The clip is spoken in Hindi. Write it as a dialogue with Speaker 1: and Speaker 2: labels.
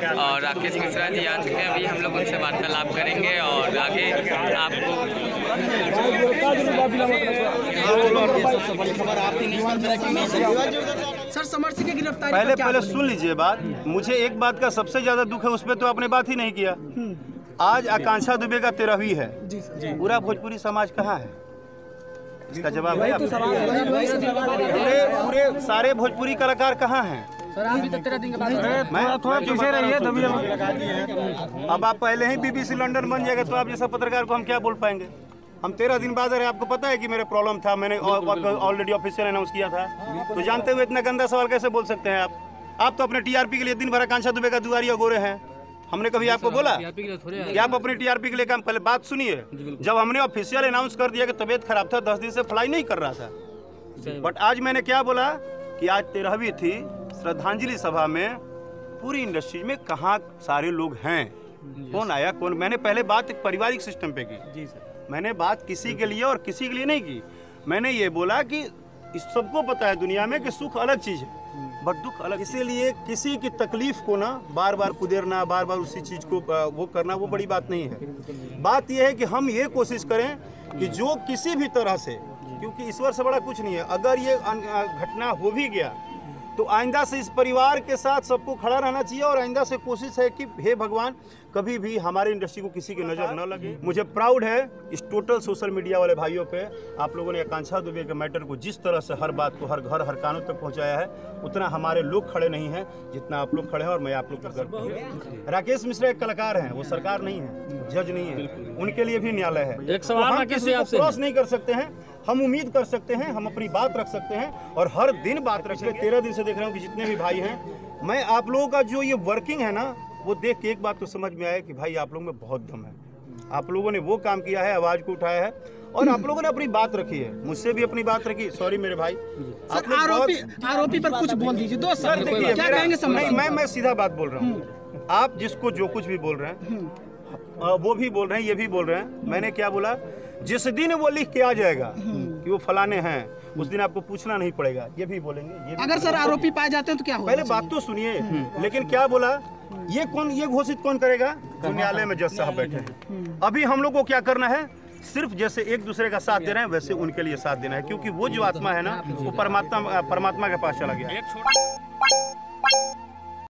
Speaker 1: और राकेश मिश्रा जी आ चुके हैं। अभी हम लोग उनसे वार्तालाप करेंगे और आगे आपको
Speaker 2: सर समर्थी की गिरफ्तारी
Speaker 3: पहले सुन लीजिए बात। मुझे एक बात का सबसे ज्यादा दुख है, उस पर तो आपने बात ही नहीं किया। आज आकांक्षा दुबे का 13वीं है। पूरा भोजपुरी समाज कहाँ है? इसका जवाब है पूरे सारे भोजपुरी कलाकार कहाँ हैं? मैं थोड़ा पीछे रहिए। अब आप पहले ही BBC लंदन बन जाएगा तो आप जैसा पत्रकार को हम क्या बोल पाएंगे? हम 13 दिन बाद अरे आपको पता है कि मेरे प्रॉब्लम था, मैंने ऑलरेडी ऑफिशियल अनाउंस किया था, तो जानते हुए इतना गंदा सवाल कैसे बोल सकते हैं आप तो अपने TRP के लिए दिन भर आकांक्षा दुबे का दुआरी गोरे हैं। हमने कभी आपको बोला कि आप अपनी TRP के लिए काम? पहले बात सुनिए। जब हमने ऑफिशियल अनाउंस कर दिया कि तबीयत खराब था, 10 दिन से फ्लाई नहीं कर रहा था, बट आज मैंने क्या बोला कि आज 13वीं थी। श्रद्धांजलि सभा में पूरी इंडस्ट्री में कहाँ सारे लोग हैं, कौन आया कौन? मैंने पहले बात एक पारिवारिक सिस्टम पे की जी सर। मैंने बात किसी के लिए और किसी के लिए नहीं की। मैंने ये बोला कि इस सबको पता है दुनिया में कि सुख अलग चीज है बट दुख अलग। इसीलिए किसी की तकलीफ को ना बार बार कुदेरना, बार बार उसी चीज को वो करना, वो बड़ी बात नहीं है। बात यह है कि हम ये कोशिश करें कि जो किसी भी तरह से, क्योंकि ईश्वर से बड़ा कुछ नहीं है, अगर ये घटना हो भी गया तो आइंदा से इस परिवार के साथ सबको खड़ा रहना चाहिए और आइंदा से कोशिश है कि हे भगवान कभी भी हमारे इंडस्ट्री को किसी की नज़र न लगे। मुझे प्राउड है इस टोटल सोशल मीडिया वाले भाइयों पे। आप लोगों ने आकांक्षा दुबे के मैटर को जिस तरह से हर बात को हर घर हर कानों तक पहुंचाया है, उतना हमारे लोग खड़े नहीं हैं जितना आप लोग खड़े हैं, और मैं आप लोग का गर्व हूं। राकेश मिश्रा एक कलाकार हैं, वो सरकार नहीं है, जज नहीं है, उनके लिए भी न्यायालय है।
Speaker 4: एक सवाल
Speaker 3: हम किसी को क्रॉस नहीं कर सकते हैं, हम उम्मीद कर सकते हैं, हम अपनी बात रख सकते हैं और हर दिन बात रख सकते हैं। 13 दिन से देख रहा हूँ कि जितने भी भाई हैं, मैं आप लोगों का जो ये वर्किंग है ना, वो देख के एक बात तो समझ में आया कि भाई आप लोगों में बहुत दम है। आप लोगों ने वो काम किया है, आवाज को उठाया है और आप लोगों ने अपनी बात रखी है, मुझसे भी अपनी बात रखी। सॉरी मेरे भाई।
Speaker 2: सर आरोपी पर कुछ बोल दीजिए। दो सर क्या कहेंगे?
Speaker 3: मैं सीधा बात बोल रहा हूँ। आप जिसको जो कुछ भी बोल रहे हैं वो भी बोल रहे हैं, ये भी बोल रहे हैं। मैंने क्या बोला? जिस दिन वो लिख के आ जाएगा कि वो फलाने हैं, उस दिन आपको पूछना नहीं पड़ेगा। ये भी बोलेंगे। ये भी
Speaker 2: अगर सर आरोपी पाए जाते हैं तो क्या होगा?
Speaker 3: पहले बात तो सुनिए। लेकिन क्या बोला? ये घोषित कौन करेगा? जो न्यायालय में जज साहब बैठे हैं। अभी हम लोग को क्या करना है? सिर्फ जैसे एक दूसरे का साथ दे रहे हैं वैसे उनके लिए साथ देना है, क्योंकि वो जो आत्मा है ना, वो परमात्मा के पास चला गया है।